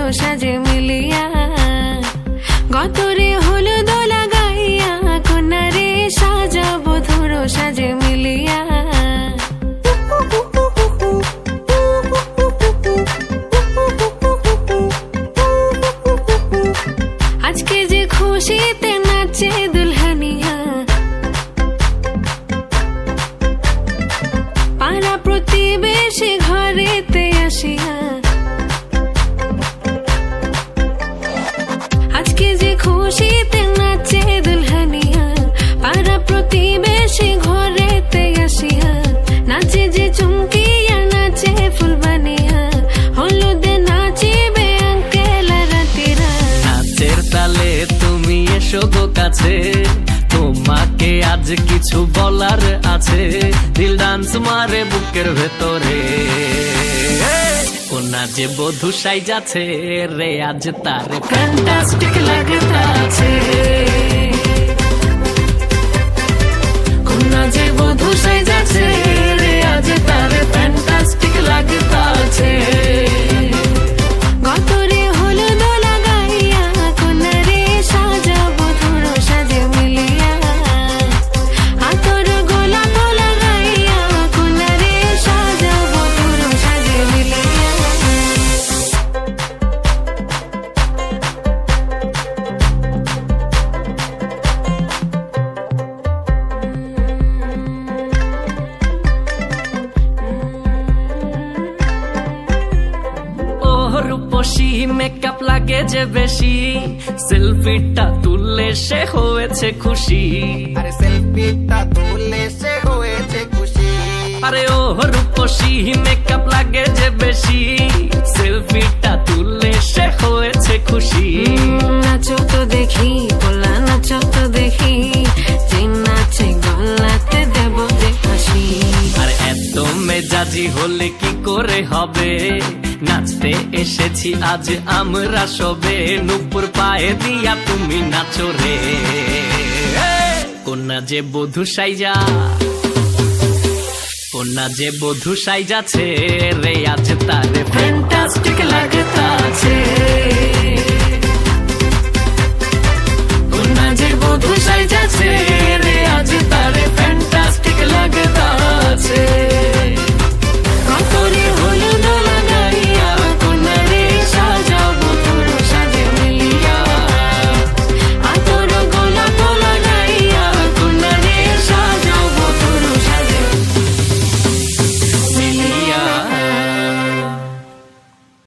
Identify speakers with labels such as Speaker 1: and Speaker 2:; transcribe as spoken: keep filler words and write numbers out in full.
Speaker 1: সাজে মিলিয়া গতরে হলুদ লাগাইয়া কন্যারে সাজাবো ধুর সাজে মিলিয়া আজকে যে খুশিতে নাচে দুলহানিয়া পাড়া প্রতিবেশী ঘরেতে আসিয়া আজকে যে খুশিতে নাচে দুলহানিয়া পাড়া প্রতিবেশী ঘরেতে আসিয়া নাচে যে চুমকিয়া নাচে ফুলবানিয়া হলুদে নাচিবে আঙ্কেল রাতিরা
Speaker 2: নাচের তালে তুমি এসো গো কাছে তোমাকে আজ কিছু বলার আছে দিল ডান্স মারে বুকের ভেতরে কোনা যে বধূ সাইজাছে রে আজ তার ফ্যান্টাস্টিক লাগতাছে কোনা যে বধূ সাইজাছে রে আজ তার ফ্যান্টাস্টিক লাগতাছে
Speaker 1: গতরে হলুদ লাগাইয়া কন্যারে সাজাবো ধুর সাজে মিলিয়া আতর গোলাপ লাগাইয়া কন্যারে সাজাবো ধুর সাজে মিলিয়া
Speaker 2: রূপসী মেকআপ লাগে যে বেশি সেলফিটা তুললে সে হয়েছে খুশি
Speaker 3: আরে সেলফিটা তুললে সে হয়েছে খুশি
Speaker 2: আরে ও রূপসী মেকআপ লাগে যে বেশি সেলফিটা তুললে সে হয়েছে খুশি
Speaker 1: নাচো তো দেখি বলা নাচো তো দেখি যে নাচে গলাতে দেব যে হাসি
Speaker 2: আর এত মেজাজি হলে কি করে হবে নাচতে এসেছি আজ আমরা সবে নুপুর পায়ে দিয়া তুমি নাচো রে কোনা যে বধূ সাইজা কোনা যে বধূ সাইজাছে রে আজ তার ফ্যান্টাস্টিক লাগে